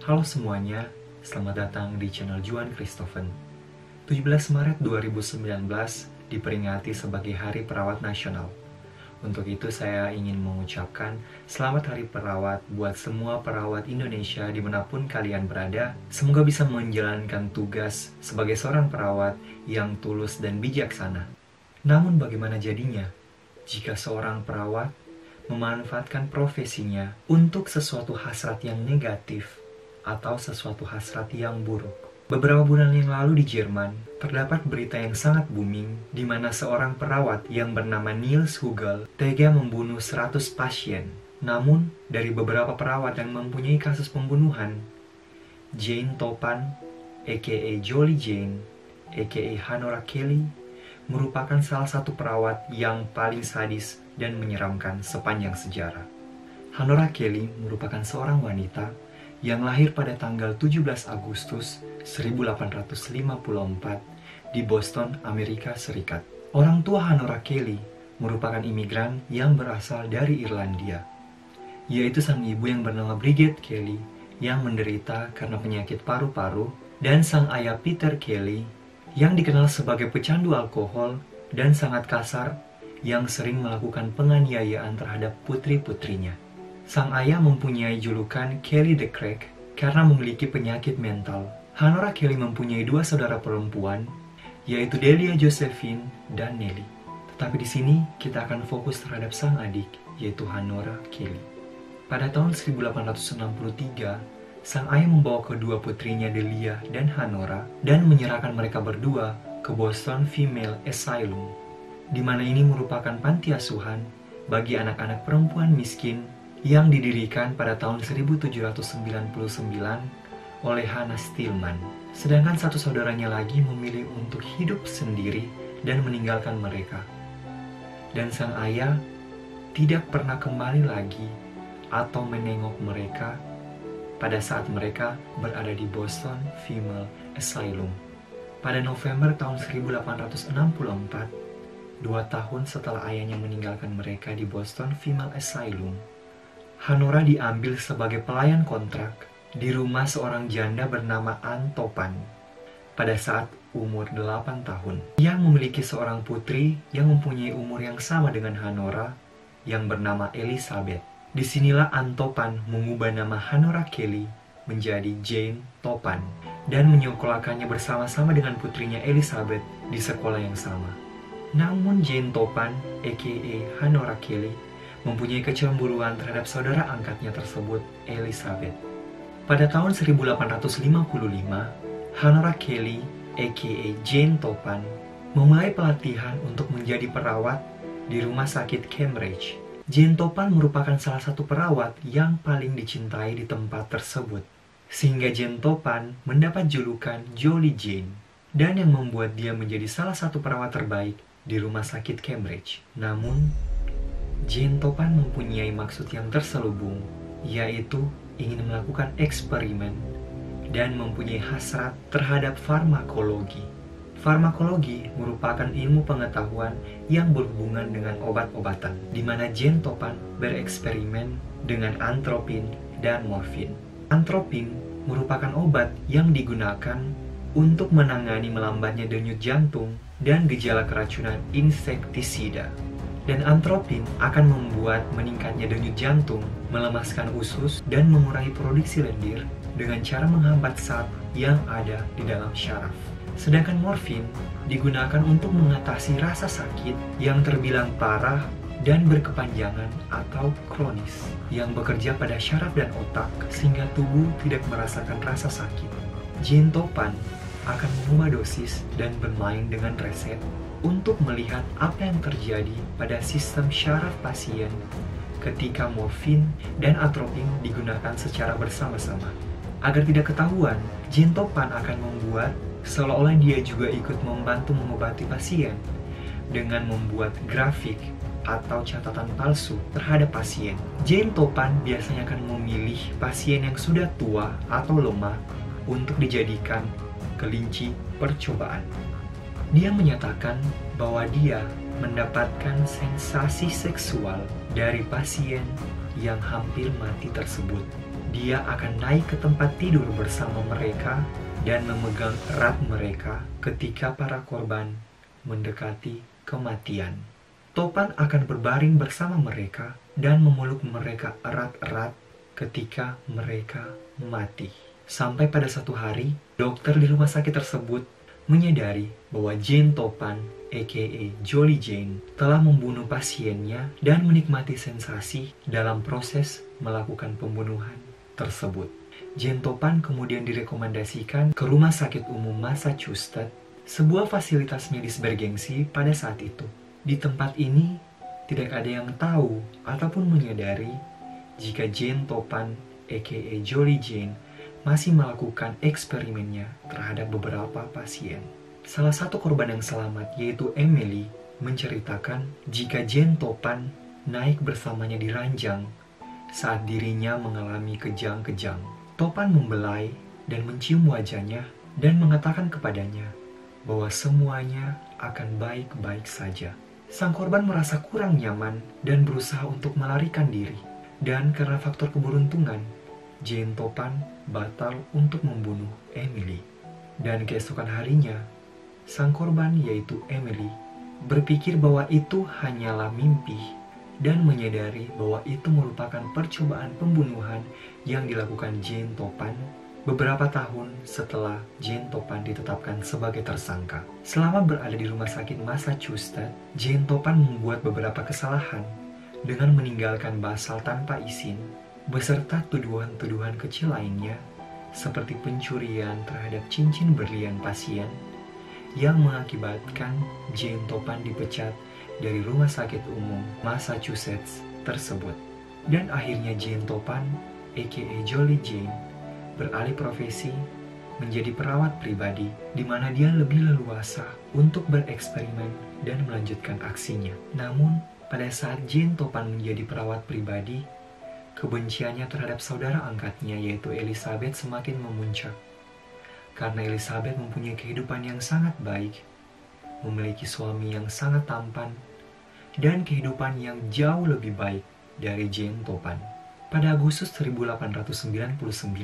Halo semuanya, selamat datang di channel Juan Christophen. 17 Maret 2019 diperingati sebagai Hari Perawat Nasional. Untuk itu saya ingin mengucapkan selamat Hari Perawat buat semua perawat Indonesia dimanapun kalian berada. Semoga bisa menjalankan tugas sebagai seorang perawat yang tulus dan bijaksana. Namun bagaimana jadinya jika seorang perawat memanfaatkan profesinya untuk sesuatu hasrat yang negatif atau sesuatu hasrat yang buruk? Beberapa bulan yang lalu di Jerman, terdapat berita yang sangat booming di mana seorang perawat yang bernama Nils Hugel tega membunuh 100 pasien. Namun, dari beberapa perawat yang mempunyai kasus pembunuhan, Jane Topan, aka Jolly Jane, aka Hanora Kelly, merupakan salah satu perawat yang paling sadis dan menyeramkan sepanjang sejarah. Hanora Kelly merupakan seorang wanita yang lahir pada tanggal 17 Agustus 1854 di Boston, Amerika Serikat. Orang tua Hanora Kelly merupakan imigran yang berasal dari Irlandia, yaitu sang ibu yang bernama Bridget Kelly yang menderita karena penyakit paru-paru, dan sang ayah Peter Kelly yang dikenal sebagai pecandu alkohol dan sangat kasar yang sering melakukan penganiayaan terhadap putri-putrinya. Sang ayah mempunyai julukan Kelly the Crack karena memiliki penyakit mental. Hanora Kelly mempunyai dua saudara perempuan, yaitu Delia Josephine dan Nellie. Tetapi di sini kita akan fokus terhadap sang adik, yaitu Hanora Kelly. Pada tahun 1863, sang ayah membawa kedua putrinya Delia dan Hanora dan menyerahkan mereka berdua ke Boston Female Asylum, di mana ini merupakan panti asuhan bagi anak-anak perempuan miskin yang didirikan pada tahun 1799 oleh Hannah Stillman. Sedangkan satu saudaranya lagi memilih untuk hidup sendiri dan meninggalkan mereka. Dan sang ayah tidak pernah kembali lagi atau menengok mereka pada saat mereka berada di Boston Female Asylum. Pada November tahun 1864, 2 tahun setelah ayahnya meninggalkan mereka di Boston Female Asylum, Hanora diambil sebagai pelayan kontrak di rumah seorang janda bernama Ann Topan pada saat umur 8 tahun, yang memiliki seorang putri yang mempunyai umur yang sama dengan Hanora yang bernama Elizabeth. Disinilah Ann Topan mengubah nama Hanora Kelly menjadi Jane Topan dan menyekolahkannya bersama-sama dengan putrinya Elizabeth di sekolah yang sama. Namun Jane Topan, aka Hanora Kelly, mempunyai kecemburuan terhadap saudara angkatnya tersebut, Elizabeth. Pada tahun 1855, Hanora Kelly, aka Jane Topan, memulai pelatihan untuk menjadi perawat di rumah sakit Cambridge. Jane Topan merupakan salah satu perawat yang paling dicintai di tempat tersebut, sehingga Jane Topan mendapat julukan Jolly Jane, dan yang membuat dia menjadi salah satu perawat terbaik di rumah sakit Cambridge. Namun, Jane Topan mempunyai maksud yang terselubung, yaitu ingin melakukan eksperimen dan mempunyai hasrat terhadap farmakologi. Farmakologi merupakan ilmu pengetahuan yang berhubungan dengan obat-obatan, di mana Jane Topan bereksperimen dengan antropin dan morfin. Antropin merupakan obat yang digunakan untuk menangani melambatnya denyut jantung dan gejala keracunan insektisida. Dan antropin akan membuat meningkatnya denyut jantung, melemaskan usus, dan mengurangi produksi lendir dengan cara menghambat zat yang ada di dalam syaraf. Sedangkan morfin digunakan untuk mengatasi rasa sakit yang terbilang parah dan berkepanjangan atau kronis, yang bekerja pada syaraf dan otak sehingga tubuh tidak merasakan rasa sakit. Jane Topan akan mengubah dosis dan bermain dengan resep untuk melihat apa yang terjadi pada sistem syaraf pasien ketika morfin dan atropin digunakan secara bersama-sama. Agar tidak ketahuan, Jane Topan akan membuat seolah-olah dia juga ikut membantu mengobati pasien dengan membuat grafik atau catatan palsu terhadap pasien. Jane Topan biasanya akan memilih pasien yang sudah tua atau lemah untuk dijadikan kelinci percobaan. Dia menyatakan bahwa dia mendapatkan sensasi seksual dari pasien yang hampir mati tersebut. dia akan naik ke tempat tidur bersama mereka dan memegang erat mereka ketika para korban mendekati kematian. Topan akan berbaring bersama mereka dan memeluk mereka erat-erat ketika mereka mati. Sampai pada satu hari, dokter di rumah sakit tersebut menyadari bahwa Jane Topan, aka Jolly Jane, telah membunuh pasiennya dan menikmati sensasi dalam proses melakukan pembunuhan tersebut. Jane Topan kemudian direkomendasikan ke Rumah Sakit Umum Massachusetts, sebuah fasilitas medis bergengsi pada saat itu. Di tempat ini, tidak ada yang tahu ataupun menyadari jika Jane Topan, aka Jolly Jane, masih melakukan eksperimennya terhadap beberapa pasien. Salah satu korban yang selamat, yaitu Emily, menceritakan jika Jane Topan naik bersamanya di ranjang saat dirinya mengalami kejang-kejang. Topan membelai dan mencium wajahnya dan mengatakan kepadanya bahwa semuanya akan baik-baik saja. Sang korban merasa kurang nyaman dan berusaha untuk melarikan diri. Dan karena faktor keberuntungan, Jane Topan batal untuk membunuh Emily. Dan keesokan harinya, sang korban yaitu Emily berpikir bahwa itu hanyalah mimpi dan menyadari bahwa itu merupakan percobaan pembunuhan yang dilakukan Jane Topan beberapa tahun setelah Jane Topan ditetapkan sebagai tersangka. Selama berada di rumah sakit Massachusetts, Jane Topan membuat beberapa kesalahan dengan meninggalkan Basal tanpa izin, beserta tuduhan-tuduhan kecil lainnya, seperti pencurian terhadap cincin berlian pasien, yang mengakibatkan Jane Topan dipecat dari Rumah Sakit Umum Massachusetts tersebut. Dan akhirnya Jane Topan, aka Jolly Jane, beralih profesi menjadi perawat pribadi, di mana dia lebih leluasa untuk bereksperimen dan melanjutkan aksinya. Namun, pada saat Jane Topan menjadi perawat pribadi, kebenciannya terhadap saudara angkatnya yaitu Elizabeth semakin memuncak. Karena Elizabeth mempunyai kehidupan yang sangat baik, memiliki suami yang sangat tampan, dan kehidupan yang jauh lebih baik dari Jane Topan. Pada Agustus 1899,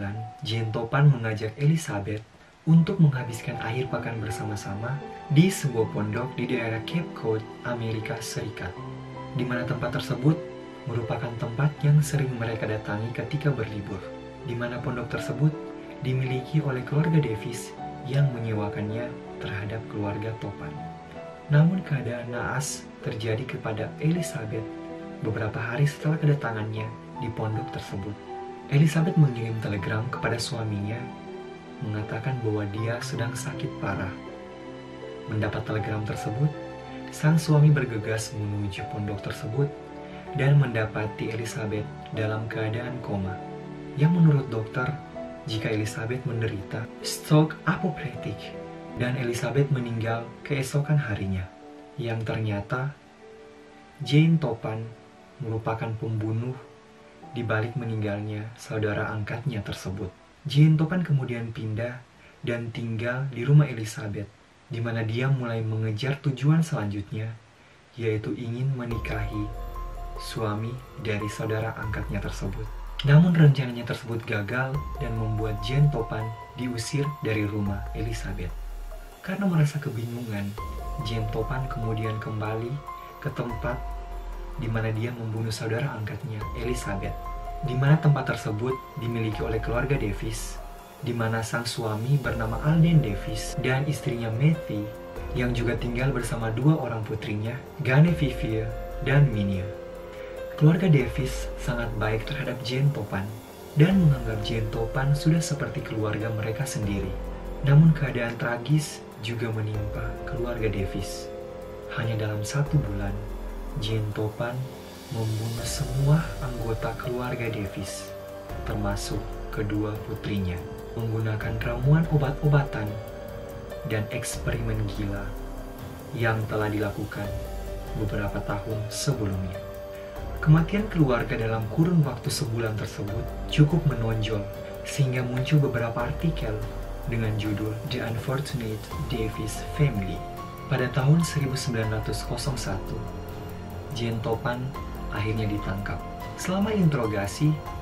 Jane Topan mengajak Elizabeth untuk menghabiskan akhir pekan bersama-sama di sebuah pondok di daerah Cape Cod, Amerika Serikat, di mana tempat tersebut merupakan tempat yang sering mereka datangi ketika berlibur, di mana pondok tersebut dimiliki oleh keluarga Davis yang menyewakannya terhadap keluarga Topan. Namun keadaan naas terjadi kepada Elizabeth beberapa hari setelah kedatangannya di pondok tersebut. Elizabeth mengirim telegram kepada suaminya mengatakan bahwa dia sedang sakit parah. Mendapat telegram tersebut, sang suami bergegas menuju pondok tersebut dan mendapati Elizabeth dalam keadaan koma, yang menurut dokter, jika Elizabeth menderita stroke apoplectic dan Elizabeth meninggal keesokan harinya, yang ternyata Jane Topan merupakan pembunuh di balik meninggalnya saudara angkatnya tersebut. Jane Topan kemudian pindah dan tinggal di rumah Elizabeth, di mana dia mulai mengejar tujuan selanjutnya, yaitu ingin menikahi suami dari saudara angkatnya tersebut. Namun rencananya tersebut gagal dan membuat Jane Topan diusir dari rumah Elizabeth. Karena merasa kebingungan, Jane Topan kemudian kembali ke tempat di mana dia membunuh saudara angkatnya, Elizabeth, di mana tempat tersebut dimiliki oleh keluarga Davis, di mana sang suami bernama Alden Davis dan istrinya Mattie, yang juga tinggal bersama dua orang putrinya, Genevieve dan Minia. Keluarga Davis sangat baik terhadap Jane Topan dan menganggap Jane Topan sudah seperti keluarga mereka sendiri. Namun keadaan tragis juga menimpa keluarga Davis. Hanya dalam 1 bulan, Jane Topan membunuh semua anggota keluarga Davis, termasuk kedua putrinya, menggunakan ramuan obat-obatan dan eksperimen gila yang telah dilakukan beberapa tahun sebelumnya. Kematian keluarga dalam kurun waktu sebulan tersebut cukup menonjol, sehingga muncul beberapa artikel dengan judul The Unfortunate Davis Family. Pada tahun 1901, Jane Topan akhirnya ditangkap. Selama interogasi,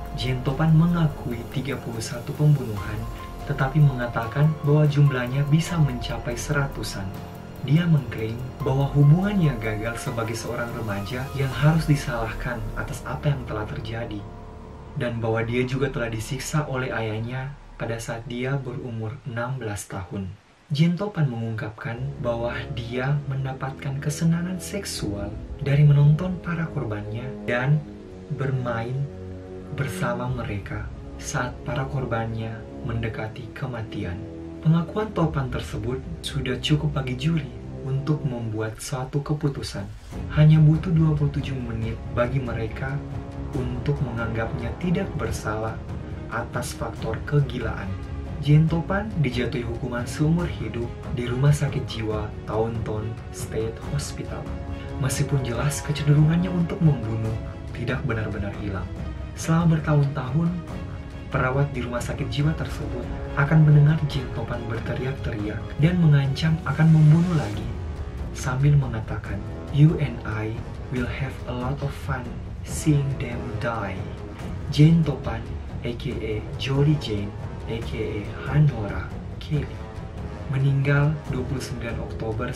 Jane Topan mengakui 31 pembunuhan, tetapi mengatakan bahwa jumlahnya bisa mencapai seratusan. Dia mengklaim bahwa hubungannya gagal sebagai seorang remaja yang harus disalahkan atas apa yang telah terjadi, dan bahwa dia juga telah disiksa oleh ayahnya pada saat dia berumur 16 tahun. Jane Topan mengungkapkan bahwa dia mendapatkan kesenangan seksual dari menonton para korbannya dan bermain bersama mereka saat para korbannya mendekati kematian. Pengakuan Topan tersebut sudah cukup bagi juri untuk membuat suatu keputusan. Hanya butuh 27 menit bagi mereka untuk menganggapnya tidak bersalah atas faktor kegilaan. Jane Topan dijatuhi hukuman seumur hidup di Rumah Sakit Jiwa Taunton State Hospital. Meskipun jelas kecenderungannya untuk membunuh tidak benar-benar hilang. Selama bertahun-tahun, perawat di rumah sakit jiwa tersebut akan mendengar Jane Topan berteriak-teriak dan mengancam akan membunuh lagi, sambil mengatakan, "You and I will have a lot of fun seeing them die." Jane Topan, aka Jolly Jane, aka Hanora Kelly, meninggal 29 Oktober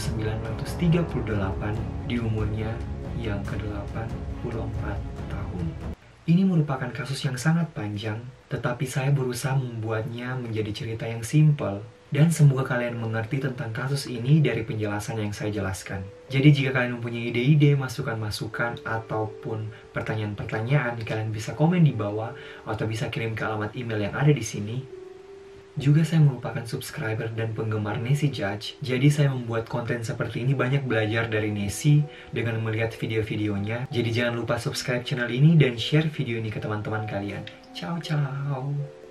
1938 di umurnya yang ke-84 tahun. Ini merupakan kasus yang sangat panjang, tetapi saya berusaha membuatnya menjadi cerita yang simpel, dan semoga kalian mengerti tentang kasus ini dari penjelasan yang saya jelaskan. Jadi jika kalian mempunyai ide-ide, masukan-masukan, ataupun pertanyaan-pertanyaan, kalian bisa komen di bawah, atau bisa kirim ke alamat email yang ada di sini. Juga saya merupakan subscriber dan penggemar Nessie Judge, jadi saya membuat konten seperti ini banyak belajar dari Nessie dengan melihat video-videonya. Jadi jangan lupa subscribe channel ini dan share video ini ke teman-teman kalian. Ciao, ciao!